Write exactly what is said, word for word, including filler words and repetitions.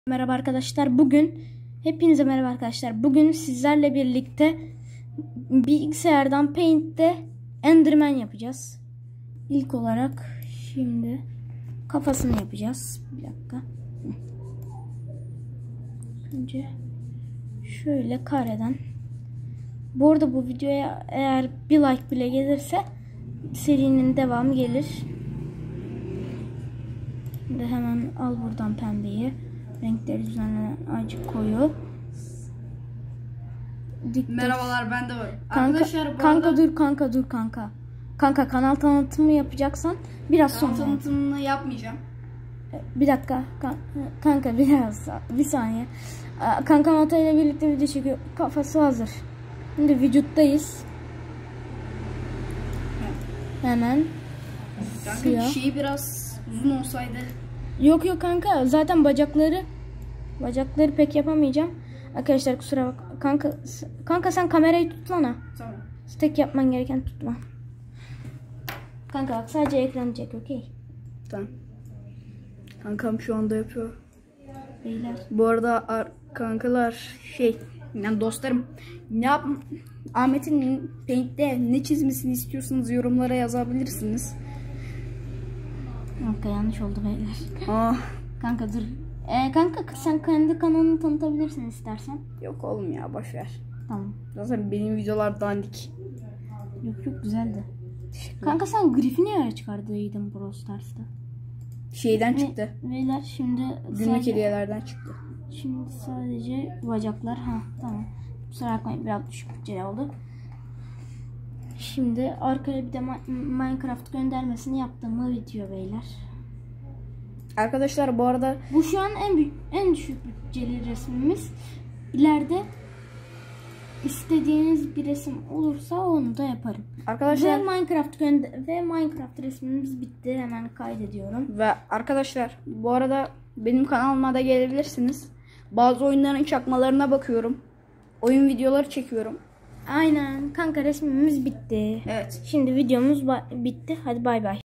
Merhaba arkadaşlar. Bugün hepinize merhaba arkadaşlar. Bugün sizlerle birlikte bilgisayardan Paint'te Enderman yapacağız. İlk olarak şimdi kafasını yapacağız. Bir dakika. Önce şöyle kareden. Bu arada bu videoya eğer bir like bile gelirse serinin devamı gelir. Şimdi hemen al buradan pembeyi. Renkleri düzenlenen acık koyu. Dikkat. Merhabalar, ben de varım. Kanka, Arkadaşlar bu kanka arada... dur kanka dur kanka. Kanka kanal tanıtımı yapacaksan biraz Kanal sonra. tanıtımını yapmayacağım. Bir dakika kanka biraz bir saniye. Kanka Mata ile birlikte video çekiyor. Kafası hazır. Şimdi vücuttayız. Evet. Hemen. Kanka Siyah. şeyi biraz uzun olsaydı. Yok yok kanka zaten bacakları bacakları pek yapamayacağım. Arkadaşlar kusura bak. Kanka kanka sen kamerayı tutsana. Tamam. Tek yapman gereken tutma. Kanka bak sadece ekranı çek, okey. Tamam. Kankam şu anda yapıyor. Beyler. Bu arada kankalar şey yani dostlarım ne yap Ahmet'in Paint'te ne çizmesini istiyorsanız yorumlara yazabilirsiniz. Kanka yanlış oldu beyler. Aa. Kanka dur. Ee, kanka sen kendi kanalını tanıtabilirsin istersen. Yok oğlum ya, boş ver. Tamam. Zaten benim videolar dandik. Yok yok güzeldi. Kanka sen Griff'i niye öyle çıkardıydın Brawl Stars'ta? Şeyden Ve, çıktı. Beyler şimdi Günlük sadece, hediyelerden çıktı. şimdi sadece bacaklar. Ha tamam. Kusura bakmayın biraz düşük bütçeli oldu. Şimdi arkaya bir de Minecraft göndermesini yaptığımı video beyler. Arkadaşlar bu arada Bu şu an en büyük, en düşük bütçeli resmimiz. İleride istediğiniz bir resim olursa onu da yaparım. Arkadaşlar ve Minecraft gönder ve Minecraft resmimiz bitti. Hemen kaydediyorum. ve arkadaşlar bu arada benim kanalıma da gelebilirsiniz. Bazı oyunların çakmalarına bakıyorum. Oyun videoları çekiyorum. Aynen kanka resmimiz bitti. Evet. Şimdi videomuz bitti. Hadi bay bay.